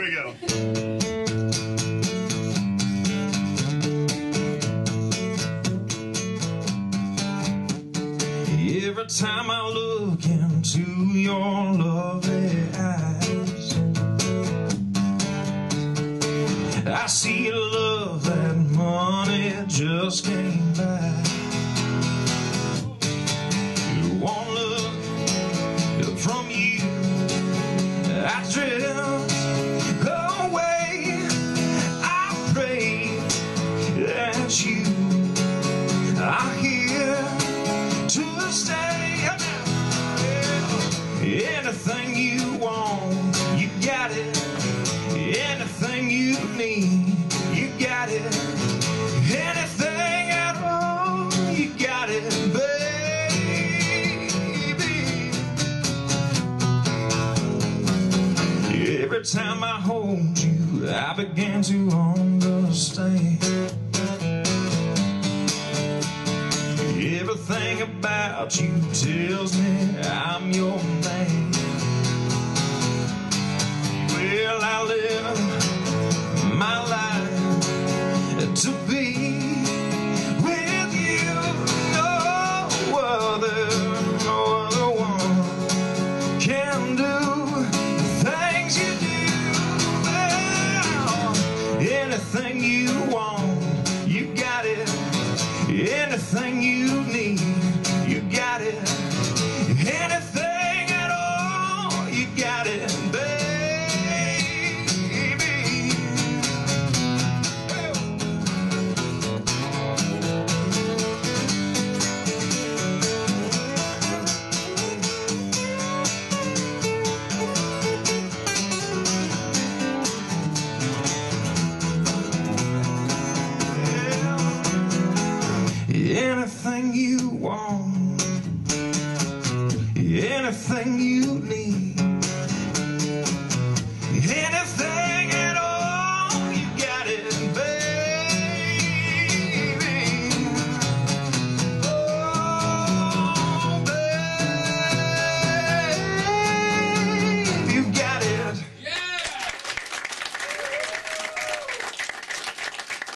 we go. Every time I look into your lovely eyes, I see a love that money just can't buy. One look from you, I drift away. I pray that you are here to stay. Anything you want, you got it. Anything you need, you got it. Anything at all, you got it, baby. Every time I hold you, I begin to understand. Everything about you tells me I'm your man. Well, I live my life to be with you. No other one can do the things you do. Well, anything you want, you got it. Anything you need, you got it. Anything at all, you got it, baby. Anything you want, anything you